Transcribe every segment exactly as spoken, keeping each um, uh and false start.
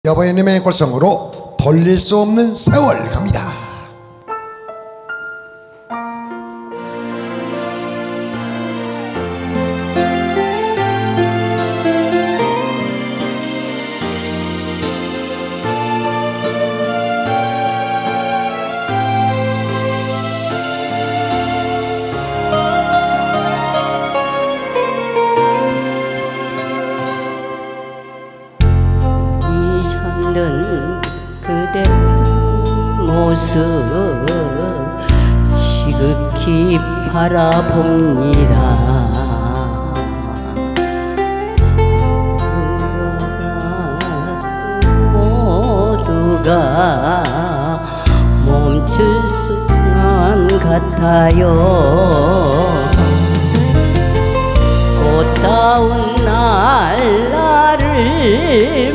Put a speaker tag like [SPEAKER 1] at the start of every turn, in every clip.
[SPEAKER 1] 여보님의 골성으로 돌릴 수 없는 세월 갑니다.
[SPEAKER 2] 그대 모습 지극히 바라봅니다. 모두가 멈출 수만 같아요. 꽃다운 날 나를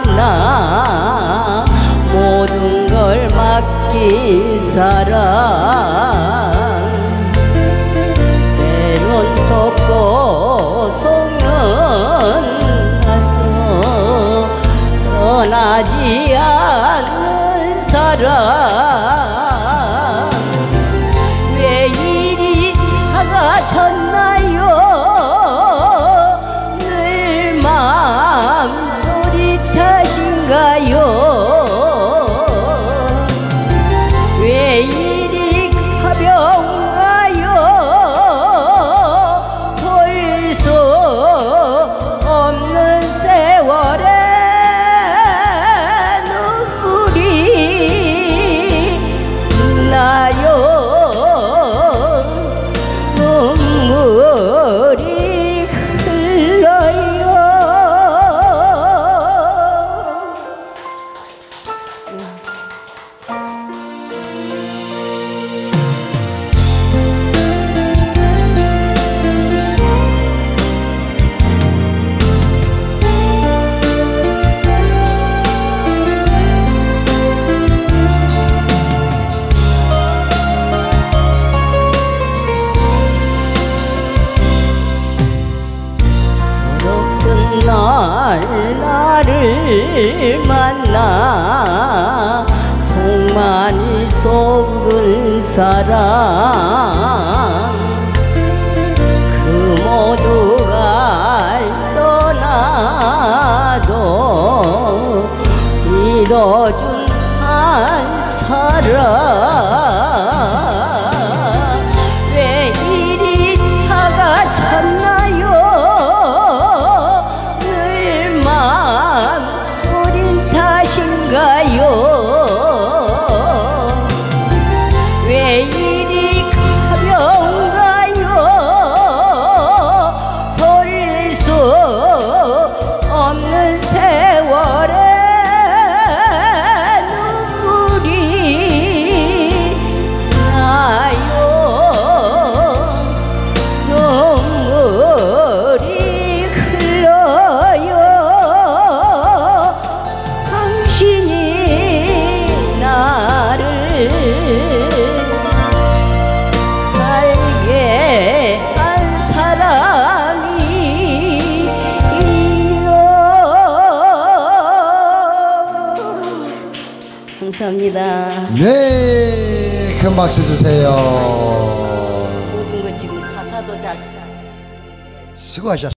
[SPEAKER 2] 만나 모든 걸 맡긴 사람, 때론 속고 속는 나도 떠나지 않는 사람. 왜 이리 작아졌나요? 늘 마음 노릿하신가요? 왜 이리 가벼운가요? 볼 수 없는 세월에 눈물이 나요. 눈물이 흘러요. 날 나를 만나 속만이 속은 사람, 그 모두가 떠나도 믿어준 한 사람. 왜 이리 작아졌나요? 왜 이리 가벼운가요? 돌릴 수 없는 세월에 눈물이 나요. 눈물이 흘러요. 당신이 나를 알게 한 사람이요. 감사합니다.
[SPEAKER 1] 네, 큰 박수 주세요.
[SPEAKER 2] 모든 거 지금 가사도 잘
[SPEAKER 1] 수고하셨습니다.